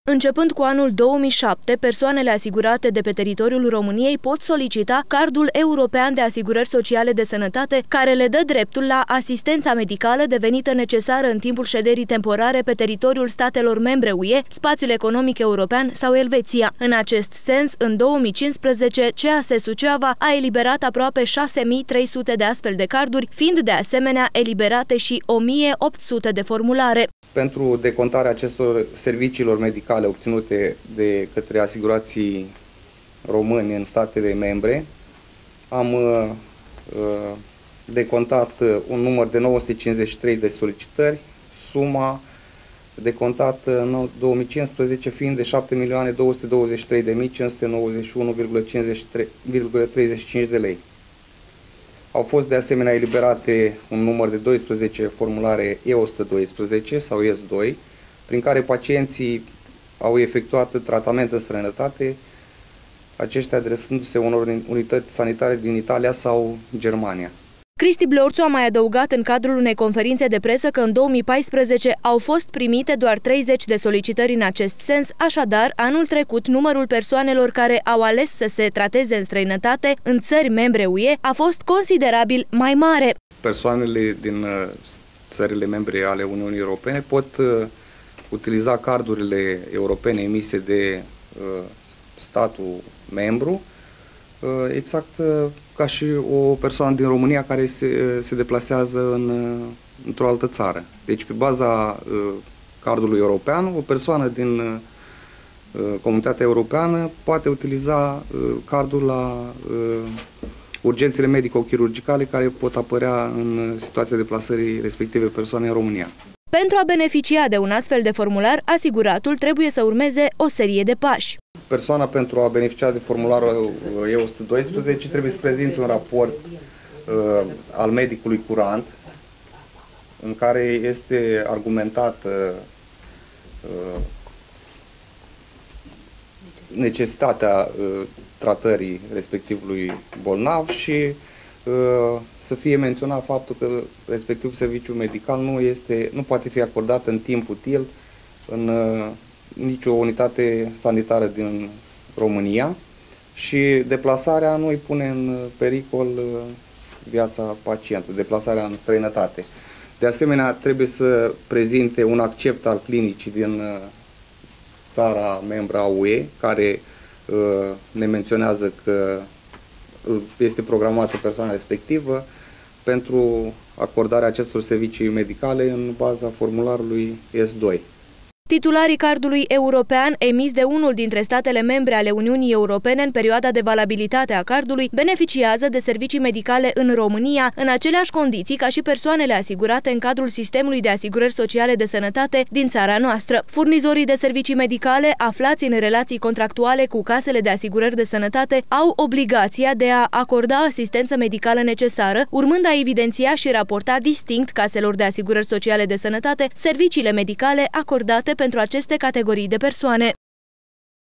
Începând cu anul 2007, persoanele asigurate de pe teritoriul României pot solicita Cardul European de Asigurări Sociale de Sănătate, care le dă dreptul la asistența medicală devenită necesară în timpul șederii temporare pe teritoriul statelor membre UE, Spațiul Economic European sau Elveția. În acest sens, în 2015, CAS Suceava a eliberat aproape 6.300 de astfel de carduri, fiind de asemenea eliberate și 1.800 de formulare. Pentru decontarea acestor serviciilor medicale obținute de către asigurații români în statele membre, am decontat un număr de 953 de solicitări, suma decontată în 2015 fiind de 7.223.591,35 de lei. Au fost de asemenea eliberate un număr de 12 formulare E112 sau ES2, prin care pacienții au efectuat tratament în străinătate, aceștia adresându-se unor unități sanitare din Italia sau Germania. Cristi Blorțu a mai adăugat în cadrul unei conferințe de presă că în 2014 au fost primite doar 30 de solicitări în acest sens, așadar, anul trecut numărul persoanelor care au ales să se trateze în străinătate, în țări membre UE, a fost considerabil mai mare. Persoanele din țările membre ale Uniunii Europene pot utiliza cardurile europene emise de statul membru, exact ca și o persoană din România care se deplasează într-o altă țară. Deci, pe baza cardului european, o persoană din Comunitatea Europeană poate utiliza cardul la urgențele medico-chirurgicale care pot apărea în situația deplasării respective persoane în România. Pentru a beneficia de un astfel de formular, asiguratul trebuie să urmeze o serie de pași. Persoana, pentru a beneficia de formularul E112, trebuie să prezinte un raport al medicului curant în care este argumentat necesitatea tratării respectivului bolnav și să fie menționat faptul că respectivul serviciu medical nu poate fi acordat în timp util în nicio unitate sanitară din România și deplasarea nu îi pune în pericol viața pacientului, deplasarea în străinătate. De asemenea, trebuie să prezinte un accept al clinicii din țara membra UE, care ne menționează că este programată persoana respectivă pentru acordarea acestor servicii medicale în baza formularului S2. Titularii cardului european emis de unul dintre statele membre ale Uniunii Europene în perioada de valabilitate a cardului beneficiază de servicii medicale în România în aceleași condiții ca și persoanele asigurate în cadrul sistemului de asigurări sociale de sănătate din țara noastră. Furnizorii de servicii medicale aflați în relații contractuale cu casele de asigurări de sănătate au obligația de a acorda asistență medicală necesară, urmând a evidenția și raporta distinct caselor de asigurări sociale de sănătate serviciile medicale acordate pentru aceste categorii de persoane.